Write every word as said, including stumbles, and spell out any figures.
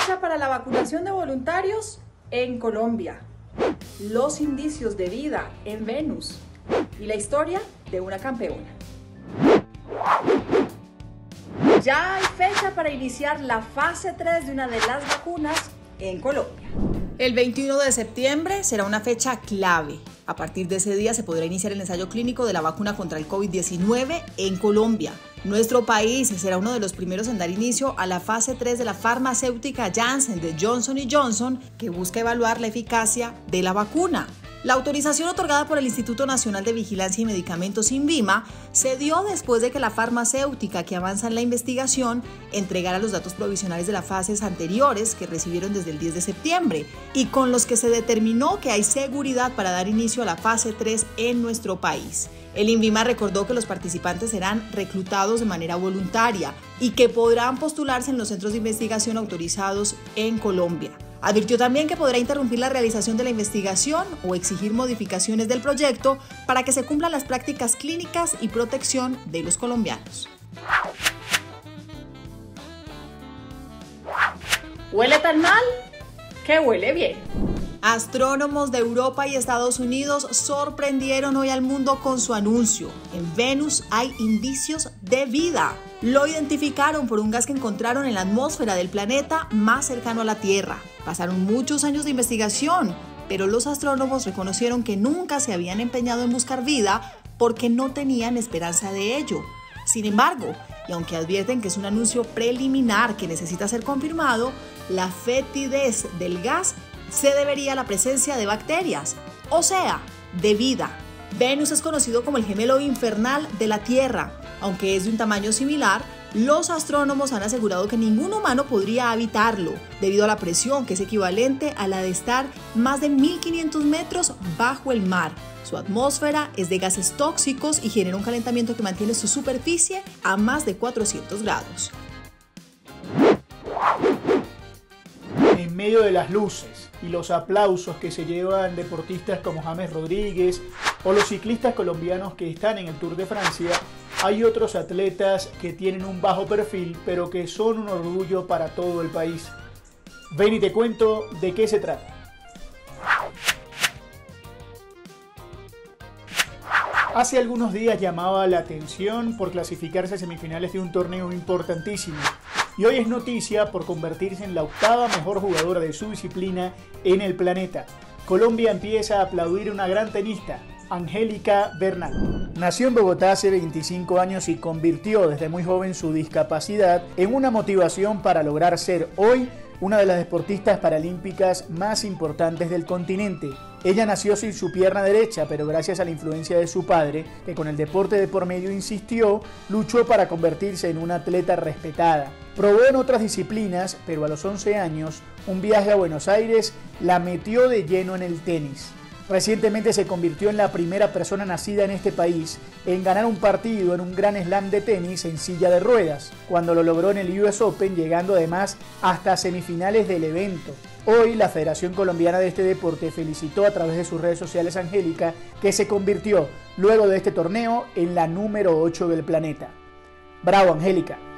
fecha para la vacunación de voluntarios en Colombia, los indicios de vida en Venus y la historia de una campeona. Ya hay fecha para iniciar la fase tres de una de las vacunas en Colombia. El veintiuno de septiembre será una fecha clave. A partir de ese día se podrá iniciar el ensayo clínico de la vacuna contra el COVID diecinueve en Colombia. Nuestro país será uno de los primeros en dar inicio a la fase tres de la farmacéutica Janssen de Johnson y Johnson, que busca evaluar la eficacia de la vacuna. La autorización otorgada por el Instituto Nacional de Vigilancia y Medicamentos INVIMA se dio después de que la farmacéutica que avanza en la investigación entregara los datos provisionales de las fases anteriores que recibieron desde el diez de septiembre y con los que se determinó que hay seguridad para dar inicio a la fase tres en nuestro país. El INVIMA recordó que los participantes serán reclutados de manera voluntaria y que podrán postularse en los centros de investigación autorizados en Colombia. Advirtió también que podrá interrumpir la realización de la investigación o exigir modificaciones del proyecto para que se cumplan las prácticas clínicas y protección de los colombianos. ¿Huele tan mal? Que huele bien. Astrónomos de Europa y Estados Unidos sorprendieron hoy al mundo con su anuncio. En Venus hay indicios de vida. Lo identificaron por un gas que encontraron en la atmósfera del planeta más cercano a la Tierra. Pasaron muchos años de investigación, pero los astrónomos reconocieron que nunca se habían empeñado en buscar vida porque no tenían esperanza de ello. Sin embargo, y aunque advierten que es un anuncio preliminar que necesita ser confirmado, la fetidez del gas se debería a la presencia de bacterias, o sea, de vida. Venus es conocido como el gemelo infernal de la Tierra. Aunque es de un tamaño similar, los astrónomos han asegurado que ningún humano podría habitarlo, debido a la presión que es equivalente a la de estar más de mil quinientos metros bajo el mar. Su atmósfera es de gases tóxicos y genera un calentamiento que mantiene su superficie a más de cuatrocientos grados. En medio de las luces y los aplausos que se llevan deportistas como James Rodríguez o los ciclistas colombianos que están en el Tour de Francia, hay otros atletas que tienen un bajo perfil, pero que son un orgullo para todo el país. Ven y te cuento de qué se trata. Hace algunos días llamaba la atención por clasificarse a semifinales de un torneo importantísimo. Y hoy es noticia por convertirse en la octava mejor jugadora de su disciplina en el planeta. Colombia empieza a aplaudir a una gran tenista, Angélica Bernal. Nació en Bogotá hace veinticinco años y convirtió desde muy joven su discapacidad en una motivación para lograr ser hoy una de las deportistas paralímpicas más importantes del continente. Ella nació sin su pierna derecha, pero gracias a la influencia de su padre, que con el deporte de por medio insistió, luchó para convertirse en una atleta respetada. Probó en otras disciplinas, pero a los once años, un viaje a Buenos Aires la metió de lleno en el tenis. Recientemente se convirtió en la primera persona nacida en este país en ganar un partido en un gran slam de tenis en silla de ruedas, cuando lo logró en el U S Open, llegando además hasta semifinales del evento. Hoy la Federación Colombiana de este deporte felicitó a través de sus redes sociales a Angélica, que se convirtió luego de este torneo en la número ocho del planeta. ¡Bravo, Angélica!